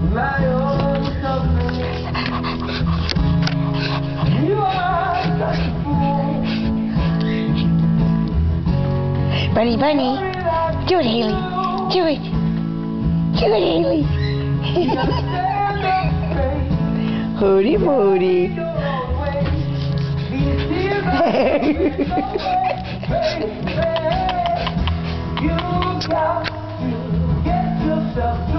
my own company. You are such a fool. Bunny, bunny. Do it, Haley. Do it. Do it, Haley. Hooty moody. You got to get yourself